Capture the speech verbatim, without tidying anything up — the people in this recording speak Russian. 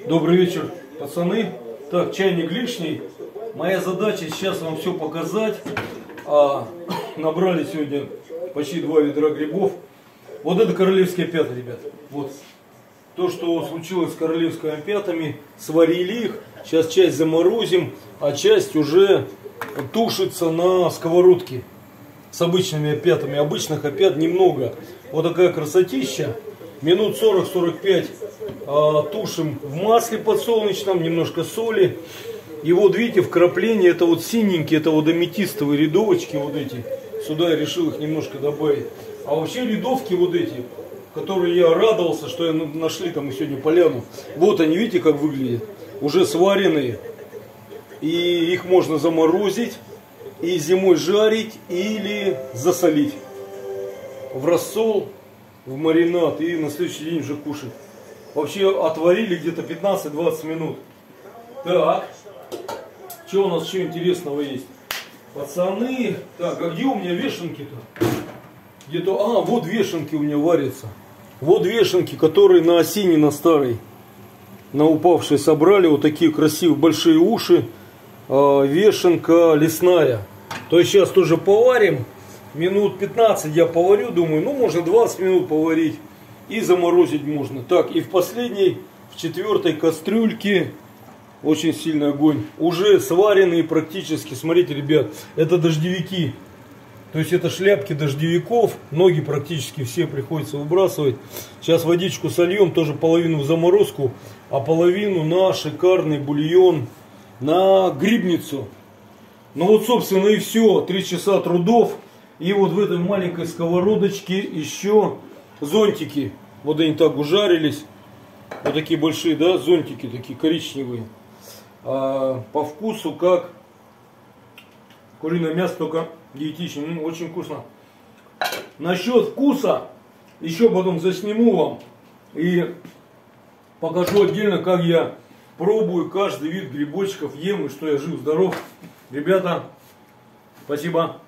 Добрый вечер, пацаны. Так, чайник лишний. Моя задача сейчас вам все показать. А, набрали сегодня почти два ведра грибов. Вот это королевские пята, ребят. Вот. То, что случилось с королевскими пятами. Сварили их. Сейчас часть заморозим, а часть уже тушится на сковородке. С обычными опятами. Обычных опят немного. Вот такая красотища. Минут сорок-сорок пять а, тушим в масле подсолнечном, немножко соли. И вот видите, вкрапления, это вот синенькие, это вот аметистовые рядовочки вот эти. Сюда я решил их немножко добавить. А вообще рядовки вот эти, которые я радовался, что я нашли там сегодня поляну. Вот они, видите, как выглядят. Уже сваренные. И их можно заморозить, и зимой жарить, или засолить в рассол, в маринад, и на следующий день уже кушать. Вообще отварили где-то пятнадцать-двадцать минут. Так, что у нас еще интересного есть? Пацаны, так, а где у меня вешенки-то? Где-то, а, вот вешенки у меня варятся. Вот вешенки, которые на осине, на старой, на упавшей собрали. Вот такие красивые большие уши. Э, вешенка лесная. То есть сейчас тоже поварим. Минут пятнадцать я поварю, думаю, ну можно двадцать минут поварить. И заморозить можно. Так, и в последней, в четвертой кастрюльке, очень сильный огонь. Уже сваренные практически, смотрите, ребят, это дождевики. То есть это шляпки дождевиков. Ноги практически все приходится выбрасывать. Сейчас водичку сольем, тоже половину в заморозку, а половину на шикарный бульон, на грибницу. Ну вот, собственно, и все. Три часа трудов. И вот в этой маленькой сковородочке еще зонтики. Вот они так ужарились. Вот такие большие, да, зонтики, такие коричневые. А, по вкусу как куриное мясо, только диетичное. Ну, очень вкусно. Насчет вкуса еще потом засниму вам. И покажу отдельно, как я пробую каждый вид грибочков, ем и что я жив, здоров. Ребята, спасибо.